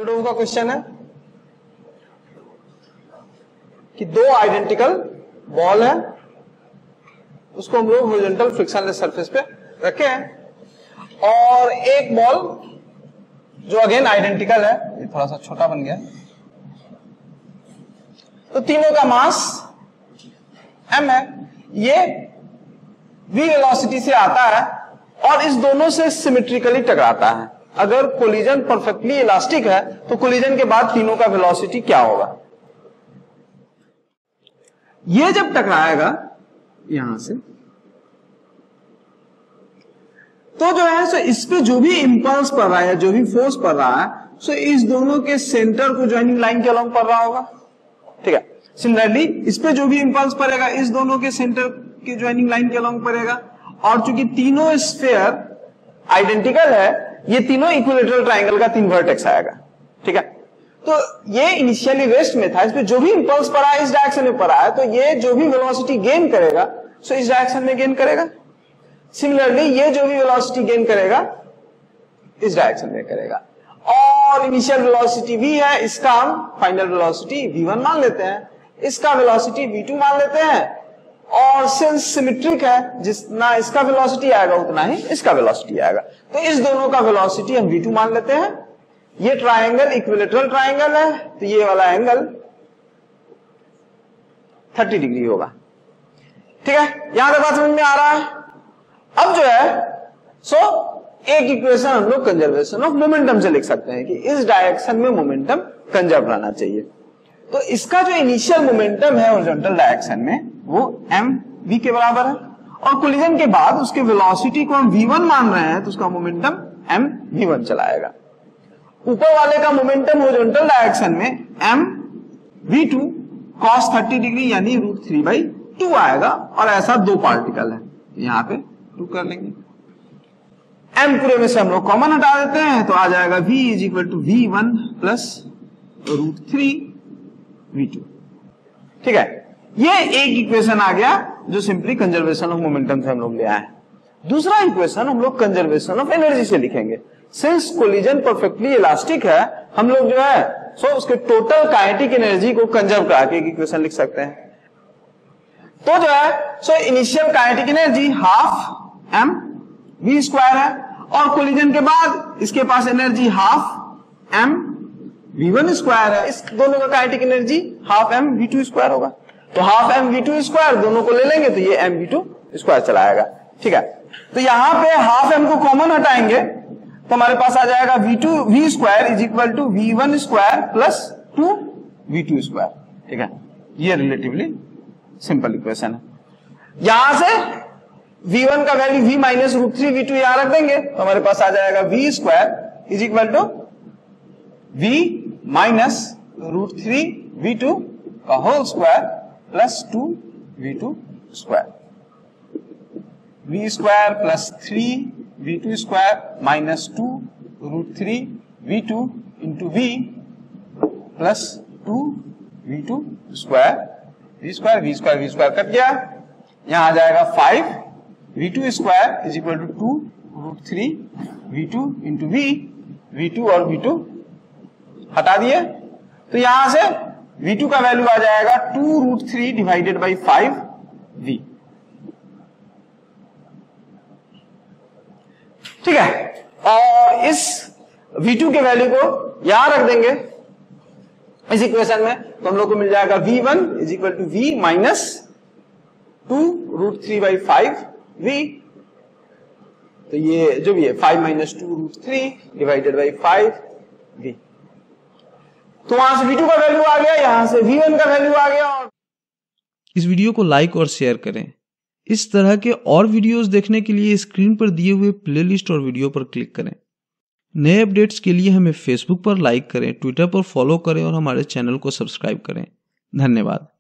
जुड़ों का क्वेश्चन है कि दो आइडेंटिकल बॉल है, उसको हम लोग हॉरिजॉन्टल फ्रिक्शनलेस सरफेस पे रखे हैं और एक बॉल जो अगेन आइडेंटिकल है, ये थोड़ा सा छोटा बन गया, तो तीनों का मास m है, ये v वेलोसिटी से आता है और इस दोनों से सिमेट्रिकली टकराता है। अगर कोलिजन परफेक्टली इलास्टिक है तो कोलिजन के बाद तीनों का वेलोसिटी क्या होगा? ये जब टकराएगा यहां से तो जो है सो इस पे जो भी इंपल्स पड़ रहा है, जो भी फोर्स पड़ रहा है, सो इस दोनों के सेंटर को ज्वाइनिंग लाइन के अलॉन्ग पड़ रहा होगा। ठीक है, सिमिलरली इस पे जो भी इंपल्स पड़ेगा इस दोनों के सेंटर के ज्वाइनिंग लाइन के अलॉन्ग पड़ेगा। और चूंकि तीनों स्फीयर आइडेंटिकल है, ये तीनों इक्विलेटरल ट्रायंगल का 3 वर्टेक्स आएगा। ठीक है, तो ये इनिशियली रेस्ट में था, इस पे जो भी इंपल्स पड़ा है इस डायरेक्शन में पड़ा है, तो ये जो भी वेलोसिटी गेन करेगा सो इस डायरेक्शन में गेन करेगा। सिमिलरली ये जो भी वेलोसिटी गेन करेगा इस डायरेक्शन में करेगा। और इनिशियल वेलोसिटी v है, इसका हम फाइनल वेलोसिटी v1 मान लेते हैं, इसका वेलोसिटी v2 मान लेते हैं। और सिंस सिमेट्रिक है, जितना इसका वेलोसिटी आएगा उतना ही इसका वेलोसिटी आएगा, तो इस दोनों का वेलोसिटी हम v2 मान लेते हैं। ये ट्रायंगल इक्विलेटरल ट्रायंगल है, तो ये वाला एंगल 30 डिग्री होगा। ठीक है, यहां तक बात समझ में आ रहा है। अब जो है सो एक इक्वेशन हम लोग कंजर्वेशन ऑफ मोमेंटम से लिख सकते हैं कि इस डायरेक्शन में मोमेंटम कंजर्व रहना चाहिए। तो इसका जो इनिशियल मोमेंटम है हॉरिजॉन्टल डायरेक्शन में वो mv के बराबर है और कोलिजन के बाद उसके वेलोसिटी को हम v1 मान रहे हैं, तो उसका मोमेंटम mv1 चलाएगा। ऊपर वाले का मोमेंटम हॉरिजॉन्टल डायरेक्शन में mv2 cos 30 डिग्री यानी √3/2 आएगा और ऐसा दो पार्टिकल है, यहां पे 2 कर लेंगे। m पूरे में से हम लोग कॉमन हटा देते हैं तो आ जाएगा v = v1 + √3v2। ठीक है, ये एक इक्वेशन आ गया जो सिंपली कंजर्वेशन ऑफ मोमेंटम से हम लोग ले आए हैं। दूसरा इक्वेशन हम लोग कंजर्वेशन ऑफ एनर्जी से लिखेंगे। सिंस कोलिजन परफेक्टली इलास्टिक है, हम लोग जो है सो उसके टोटल काइनेटिक एनर्जी को कंजर्व करा के एक इक्वेशन लिख सकते हैं। तो जो है so initial kinetic energy ½ mv² है और कोलिजन के बाद इसके पास एनर्जी ½ mv1² है। इस दोनों का काइनेटिक एनर्जी ½ mv2² होगा, तो ½ mv2² दोनों को ले लेंगे तो ये mv2² चलाएगा। ठीक है, तो यहां पे ½ m को कॉमन हटाएंगे तो हमारे पास आ जाएगा v2 = v1² + 2v2²। ठीक है, ये रिलेटिवली सिंपल इक्वेशन है। यहां से v1 का वैल्यू v - √3v2 यहां रख देंगे तो हमारे पास आ जाएगा v² = v - √3v2 का whole square + 2v2²। v² + 3v2² - 2√3v2 * v + 2v2²। v² cut गया, यहां आ जाएगा 5v2² = 2√3v2 * v2 और v2 हटा दिए तो यहां से v2 का वैल्यू आ जाएगा 2√3 / 5v। ठीक है, और इस v2 के वैल्यू को यहां रख देंगे इस इक्वेशन में तो हम लोग को मिल जाएगा v1 = v - 2√3/5v। तो ये जो भी है 5 - 2√3 / 5v। तो वहां से v2 का वैल्यू आ गया, यहां से v1 का वैल्यू आ गया। और इस वीडियो को लाइक और शेयर करें। इस तरह के और वीडियोस देखने के लिए स्क्रीन पर दिए हुए प्लेलिस्ट और वीडियो पर क्लिक करें। नए अपडेट्स के लिए हमें फेसबुक पर लाइक करें, ट्विटर पर फॉलो करें और हमारे चैनल को सब्सक्राइब करें। धन्यवाद।